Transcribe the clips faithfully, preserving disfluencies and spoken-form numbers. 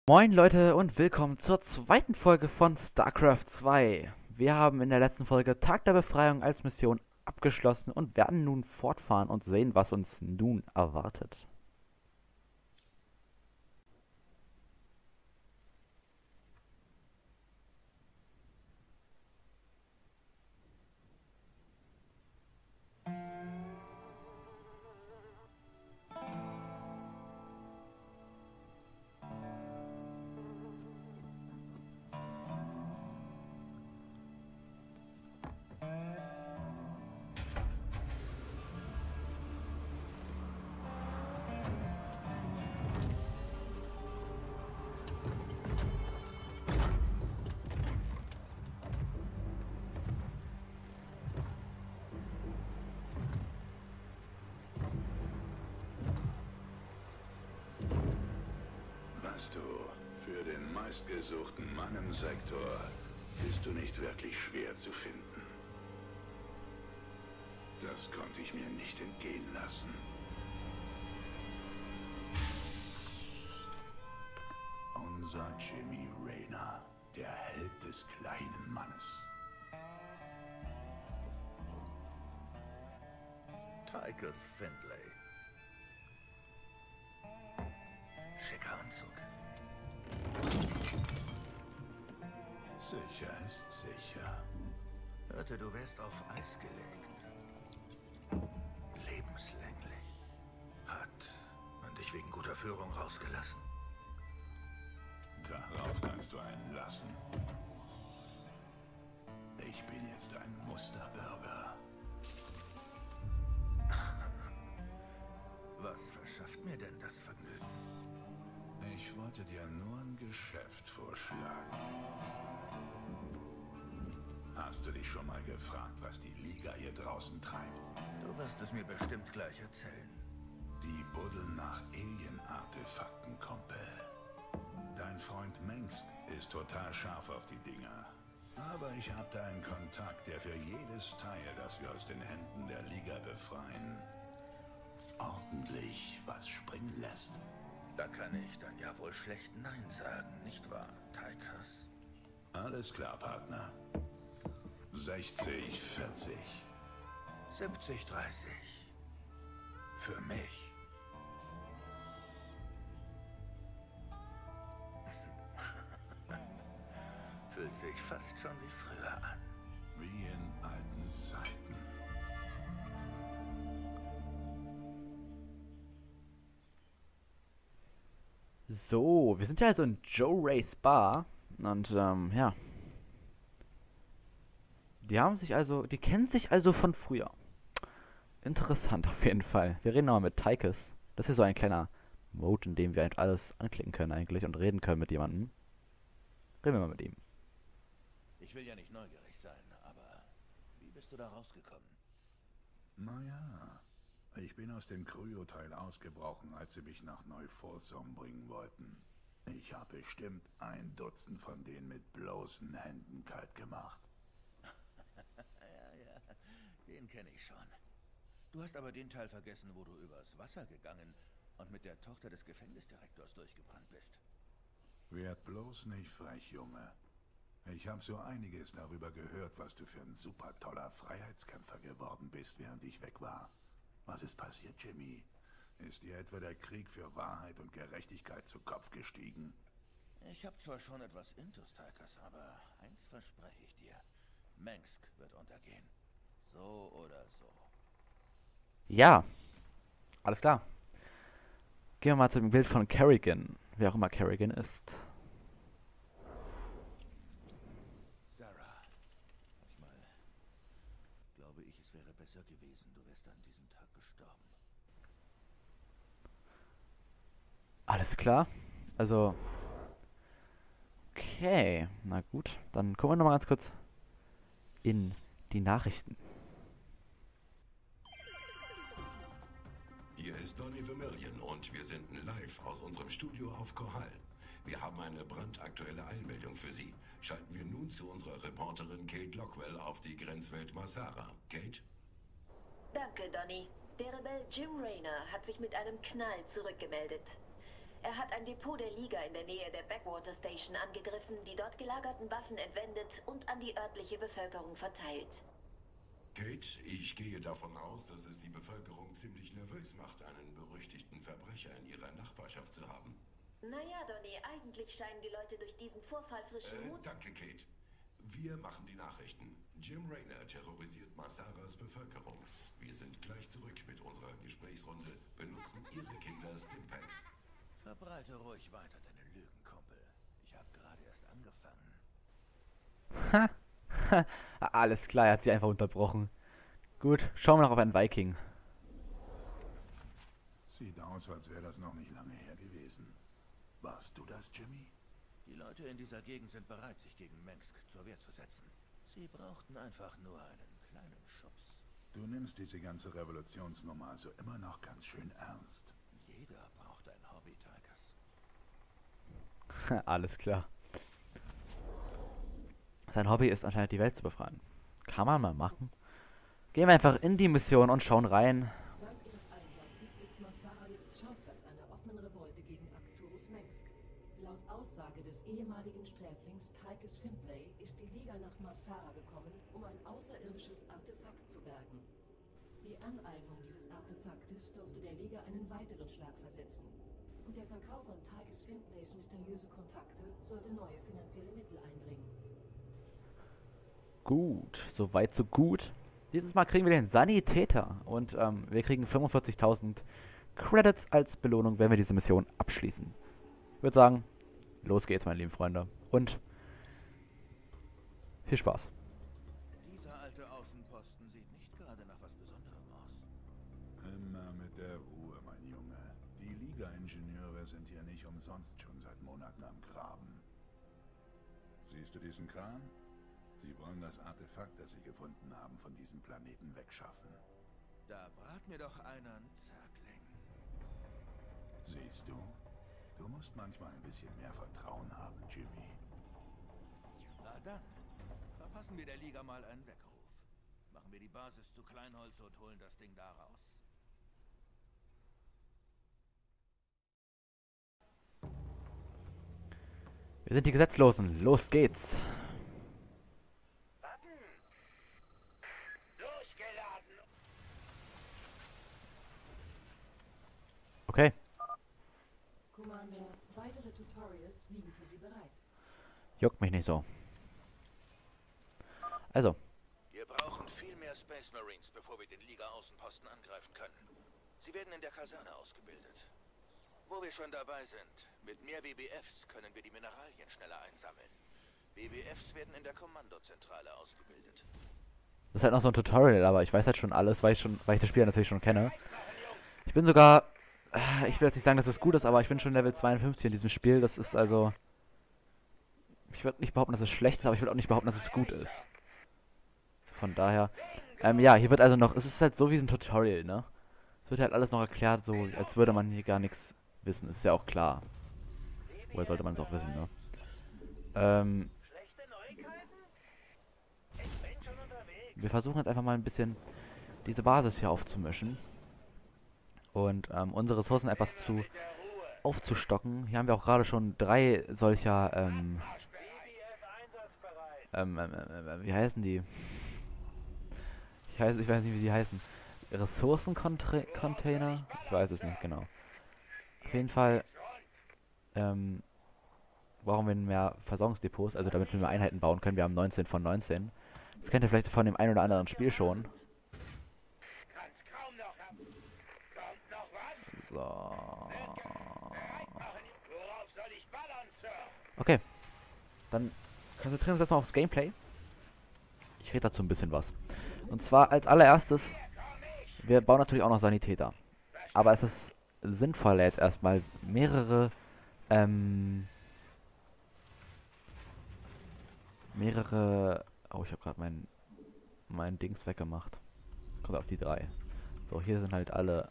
Moin Leute und willkommen zur zweiten Folge von StarCraft zwei. Wir haben in der letzten Folge Tag der Befreiung als Mission abgeschlossen und werden nun fortfahren und sehen, was uns nun erwartet. Was du für den meistgesuchten Mann im Sektor bist du nicht wirklich schwer zu finden. Das konnte ich mir nicht entgehen lassen. Unser Jimmy Raynor, der Held des kleinen Mannes. Tychus Findlay. Schicker Anzug. Sicher ist sicher. Hörte, du wärst auf Eis gelegt. Lebenslänglich. Hat man dich wegen guter Führung rausgelassen? Darauf kannst du einen lassen. Ich bin jetzt ein Musterbürger. Was verschafft mir denn das Vergnügen? Ich wollte dir nur ein Geschäft vorschlagen. Hast du dich schon mal gefragt, was die Liga hier draußen treibt? Du wirst es mir bestimmt gleich erzählen. Die buddeln nach Alien-Artefakten, Kumpel. Dein Freund Mengsk ist total scharf auf die Dinger. Aber ich habe da einen Kontakt, der für jedes Teil, das wir aus den Händen der Liga befreien, ordentlich was springen lässt. Da kann ich dann ja wohl schlecht Nein sagen, nicht wahr, Tychus? Alles klar, Partner. sechzig, vierzig. siebzig, dreißig. Für mich. Fühlt sich fast schon wie früher an. Wie in alten Zeiten. So, wir sind ja also in Joe Rays Bar und ähm, ja. Die haben sich also, die kennen sich also von früher. Interessant auf jeden Fall. Wir reden nochmal mit Tychus. Das ist so ein kleiner Mode, in dem wir einfach alles anklicken können eigentlich und reden können mit jemandem. Reden wir mal mit ihm. Ich will ja nicht neugierig sein, aber wie bist du da rausgekommen? Naja, ich bin aus dem Kryo-Teil ausgebrochen, als sie mich nach Neu-Folsom bringen wollten. Ich habe bestimmt ein Dutzend von denen mit bloßen Händen kalt gemacht. Ja, ja, den kenne ich schon. Du hast aber den Teil vergessen, wo du übers Wasser gegangen und mit der Tochter des Gefängnisdirektors durchgebrannt bist. Werd bloß nicht frech, Junge. Ich habe so einiges darüber gehört, was du für ein super toller Freiheitskämpfer geworden bist, während ich weg war. Was ist passiert, Jimmy? Ist dir etwa der Krieg für Wahrheit und Gerechtigkeit zu Kopf gestiegen? Ich habe zwar schon etwas Intus, Tychus, aber eins verspreche ich dir. Mengsk wird untergehen. So oder so. Ja, alles klar. Gehen wir mal zu dem Bild von Kerrigan, wer auch immer Kerrigan ist. Sarah, manchmal glaube ich, es wäre besser gewesen, du wärst an diesem Tag gestorben. Alles klar. Also, okay, na gut. Dann gucken wir nochmal ganz kurz in die Nachrichten. Hier ist Donny Vermillion und wir senden live aus unserem Studio auf Korhal. Wir haben eine brandaktuelle Eilmeldung für Sie. Schalten wir nun zu unserer Reporterin Kate Lockwell auf die Grenzwelt Masara. Kate? Danke, Donny. Der Rebell Jim Raynor hat sich mit einem Knall zurückgemeldet. Er hat ein Depot der Liga in der Nähe der Backwater Station angegriffen, die dort gelagerten Waffen entwendet und an die örtliche Bevölkerung verteilt. Kate, ich gehe davon aus, dass es die Bevölkerung ziemlich nervös macht, einen berüchtigten Verbrecher in ihrer Nachbarschaft zu haben. Naja, Donny, eigentlich scheinen die Leute durch diesen Vorfall frischen Äh, Mut... danke, Kate. Wir machen die Nachrichten. Jim Raynor terrorisiert Masaras Bevölkerung. Wir sind gleich zurück mit unserer Gesprächsrunde, benutzen Ihre Kinder Stimpaks. Verbreite ruhig weiter deine Lügen, Kumpel. Ich habe gerade erst angefangen. Ha. Alles klar, er hat sie einfach unterbrochen. Gut, schauen wir noch auf einen Viking. Sieht aus, als wäre das noch nicht lange her gewesen. Warst du das, Jimmy? Die Leute in dieser Gegend sind bereit, sich gegen Mengsk zur Wehr zu setzen. Sie brauchten einfach nur einen kleinen Schubs. Du nimmst diese ganze Revolutionsnummer also immer noch ganz schön ernst. Jeder braucht ein Hobby, Tychus. Alles klar. Sein Hobby ist anscheinend die Welt zu befreien. Kann man mal machen. Gehen wir einfach in die Mission und schauen rein. Dank ihres Einsatzes ist Masara jetzt Schauplatz einer offenen Revolte gegen Arcturus Mengsk. Laut Aussage des ehemaligen Sträflings Tychus Findlay ist die Liga nach Masara gekommen, um ein außerirdisches Artefakt zu bergen. Die Aneignung dieses Artefaktes dürfte der Liga einen weiteren Schlag versetzen. Und der Verkauf von Tychus Findlays mysteriöse Kontakte sollte neue finanzielle Mittel einbringen. Gut, soweit so gut. Dieses Mal kriegen wir den Sanitäter und ähm, wir kriegen fünfundvierzigtausend Credits als Belohnung, wenn wir diese Mission abschließen. Ich würde sagen, los geht's, meine lieben Freunde. Und viel Spaß. Dieser alte Außenposten sieht nicht gerade nach was Besonderem aus. Immer mit der Ruhe, mein Junge. Die Liga-Ingenieure sind hier nicht umsonst schon seit Monaten am Graben. Siehst du diesen Kran? Sie wollen das Artefakt, das sie gefunden haben, von diesem Planeten wegschaffen. Da brat mir doch einer einen Zerkling. Siehst du? Du musst manchmal ein bisschen mehr Vertrauen haben, Jimmy. Na dann, verpassen wir der Liga mal einen Weckruf. Machen wir die Basis zu Kleinholz und holen das Ding da raus. Wir sind die Gesetzlosen. Los geht's. Okay. Commander, weitere Tutorials liegen für Sie bereit. Juckt mich nicht so. Also. Wir brauchen viel mehr Space Marines, bevor wir den Liga-Außenposten angreifen können. Sie werden in der Kaserne ausgebildet. Wo wir schon dabei sind, mit mehr W B Fs können wir die Mineralien schneller einsammeln. W B Fs werden in der Kommandozentrale ausgebildet. Das ist halt noch so ein Tutorial, aber ich weiß halt schon alles, weil ich, schon, weil ich das Spiel natürlich schon kenne. Ich bin sogar... Ich will jetzt nicht sagen, dass es gut ist, aber ich bin schon Level zweiundfünfzig in diesem Spiel. Das ist also... Ich würde nicht behaupten, dass es schlecht ist, aber ich würde auch nicht behaupten, dass es gut ist. Von daher... Ähm, ja, hier wird also noch... Es ist halt so wie ein Tutorial, ne? Es wird halt alles noch erklärt, so als würde man hier gar nichts wissen. Das ist ja auch klar. Woher sollte man es auch wissen, ne? Ähm... Wir versuchen jetzt einfach mal ein bisschen diese Basis hier aufzumischen. Und ähm, unsere Ressourcen etwas zu aufzustocken. Hier haben wir auch gerade schon drei solcher, ähm, ähm, ähm, ähm, wie heißen die? Ich, heiß, ich weiß nicht, wie sie heißen. Ressourcencontainer? Ich weiß es nicht genau. Auf jeden Fall ähm, brauchen wir mehr Versorgungsdepots, also damit wir mehr Einheiten bauen können. Wir haben neunzehn von neunzehn. Das kennt ihr vielleicht von dem ein oder anderen Spiel schon. So. Okay. Dann konzentrieren wir uns jetzt mal aufs Gameplay. Ich rede dazu ein bisschen was. Und zwar als allererstes, wir bauen natürlich auch noch Sanitäter. Aber es ist sinnvoller jetzt erstmal mehrere, ähm, mehrere, oh, ich habe gerade mein, mein Dings weggemacht. Kommt auf die drei. So, hier sind halt alle.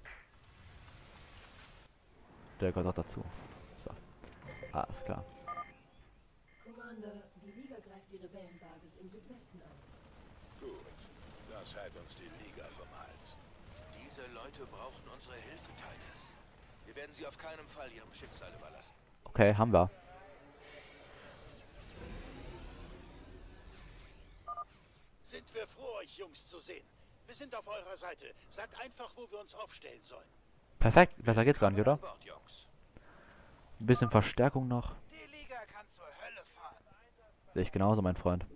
Der gehört auch dazu. So. Alles klar. Commander, die Liga greift die Rebellenbasis im Südwesten an. Gut, das hält uns die Liga vom Hals. Diese Leute brauchen unsere Hilfe, Titus. Wir werden sie auf keinen Fall ihrem Schicksal überlassen. Okay, haben wir. Sind wir froh, euch Jungs zu sehen. Wir sind auf eurer Seite. Sagt einfach, wo wir uns aufstellen sollen. Perfekt, besser geht's gar nicht, oder? An Bord, Jungs. Ein bisschen Verstärkung noch. Die Liga kann zur Hölle fahren. Sehe ich genauso, mein Freund.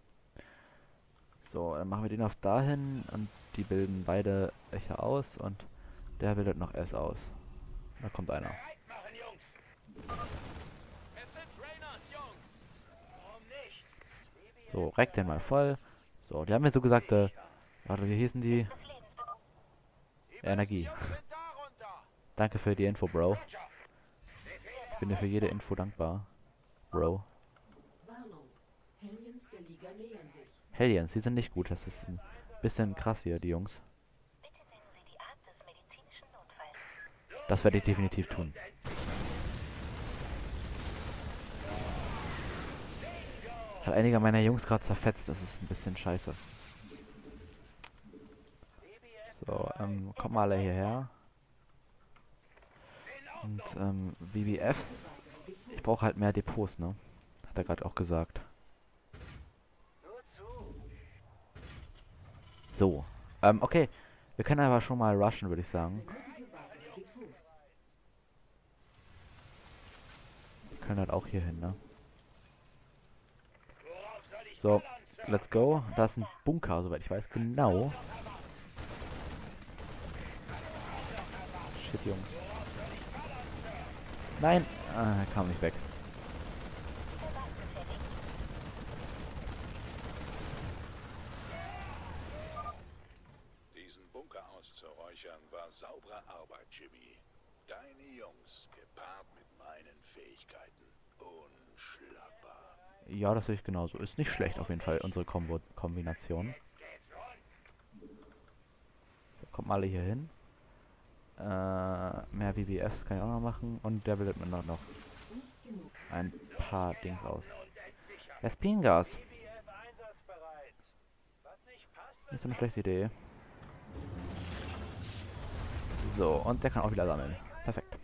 So, dann machen wir den auf dahin und die bilden beide Echer aus und der bildet noch S aus. Da kommt einer. Bereit machen, Jungs. Es sind Rayners, Jungs. Warum nicht? So, reck den mal voll. So, die haben mir so gesagt, äh, warte, wie hießen die? Energie. Jungs sind darunter. Danke für die Info, Bro. Ich bin dir für jede Info dankbar. Bro. Warnung. Hellions der Liga nähern sich. Hellions, die sind nicht gut. Das ist ein bisschen krass hier, die Jungs. Das werde ich definitiv tun. Hat einige meiner Jungs gerade zerfetzt. Das ist ein bisschen scheiße. So, ähm, kommt mal alle hierher. Und, ähm, V B Fs. Ich brauche halt mehr Depots, ne? Hat er gerade auch gesagt. So. Ähm, okay. Wir können aber schon mal rushen, würde ich sagen. Benötige weitere Depots. Wir können halt auch hier hin, ne? So, let's go. Da ist ein Bunker, soweit ich weiß. Genau. Shit, Jungs. Nein! Ah, er kam nicht weg. Diesen Bunker auszuräuchern war saubere Arbeit, Jimmy. Deine Jungs, gepaart mit meinen Fähigkeiten. Unschlagbar. Ja, das sehe ich genauso. Ist nicht schlecht auf jeden Fall, unsere Kombo Kombination. So, kommt mal alle hier hin. Äh, mehr V B Fs kann ich auch noch machen. Und der bildet mir noch, noch Nicht genug. ein paar Dings aus. Vespingas. Nicht so eine schlechte Idee. So, und der kann auch wieder sammeln. Perfekt.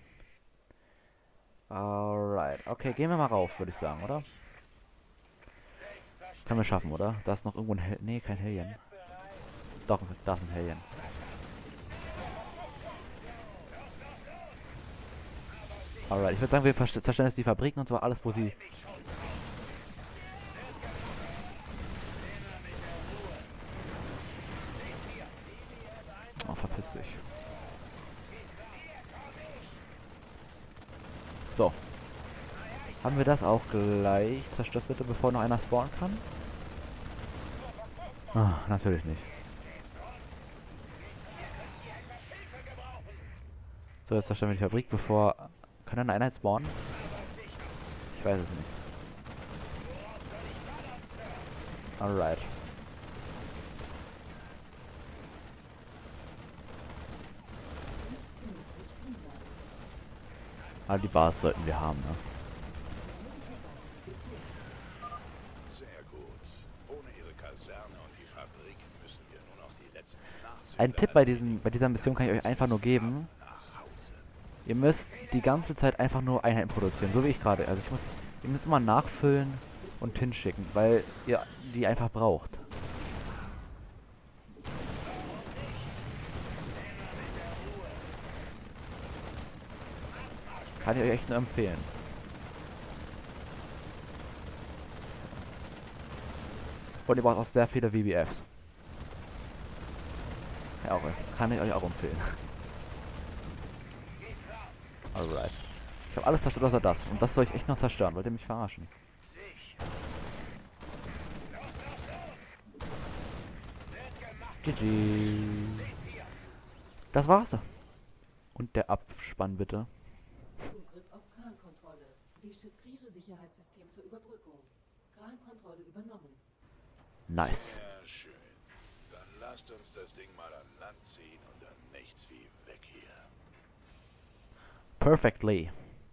Alright. Okay, gehen wir mal rauf, würde ich sagen, oder? Können wir schaffen, oder? Da ist noch irgendwo ein Hel... Nee, kein Helien. Doch, da ist ein Helien. Alright, ich würde sagen, wir zerstören jetzt die Fabriken und zwar alles, wo sie... Oh, verpiss dich. So. Haben wir das auch gleich? Zerstört bitte, bevor noch einer spawnen kann? Ah, natürlich nicht. So, jetzt zerstören wir die Fabrik, bevor... Kann eine Einheit spawnen? Ich weiß es nicht. Alright. Aber die Bars sollten wir haben, ne? Sehr gut. Ohne ihre Kaserne und die Fabrik müssen wir nur noch die letzten Nachzügler Ein Tipp bei diesem, bei dieser Mission kann ich euch einfach nur geben. nach Hause. Ihr müsst die ganze Zeit einfach nur Einheiten produzieren, so wie ich gerade. Also ich muss, ihr müsst immer nachfüllen und hinschicken, weil ihr die einfach braucht. Kann ich euch echt nur empfehlen. Und ihr braucht auch sehr viele V B Fs. Ja, auch, kann ich euch auch empfehlen. Alright. Ich habe alles zerstört außer das. Und das soll ich echt noch zerstören. Wollt ihr mich verarschen? G G. Das war's. Und der Abspann bitte. Zugriff auf Krankontrolle. Dechiffriere Sicherheitssystem zur Überbrückung. Krankontrolle übernommen. Nice. Sehr schön. Dann lasst uns das Ding mal an Land ziehen und dann nichts wie weg hier. Perfectly.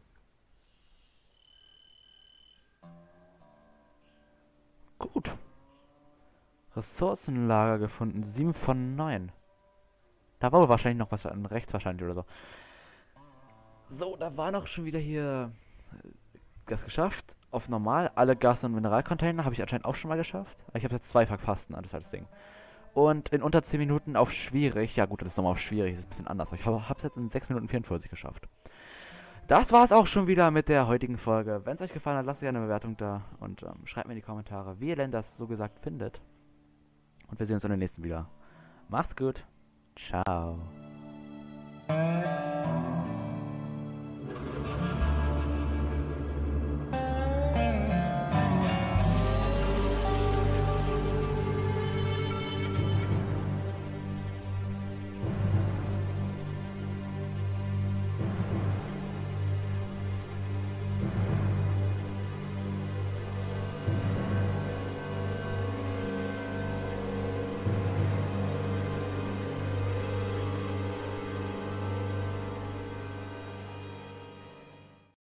Gut. Ressourcenlager gefunden. sieben von neun. Da war wohl wahrscheinlich noch was an rechts wahrscheinlich oder so. So, da war noch schon wieder hier äh, das geschafft. Auf normal. Alle Gas- und Mineralcontainer habe ich anscheinend auch schon mal geschafft. Ich habe jetzt zwei verpasst, ne, das war das Ding. Und in unter zehn Minuten auf schwierig. Ja gut, das ist nochmal auf schwierig, das ist ein bisschen anders. Aber ich habe es jetzt in sechs Minuten vierundvierzig geschafft. Das war es auch schon wieder mit der heutigen Folge. Wenn es euch gefallen hat, lasst gerne eine Bewertung da. Und ähm, schreibt mir in die Kommentare, wie ihr denn das so gesagt findet. Und wir sehen uns in der nächsten wieder. Macht's gut. Ciao.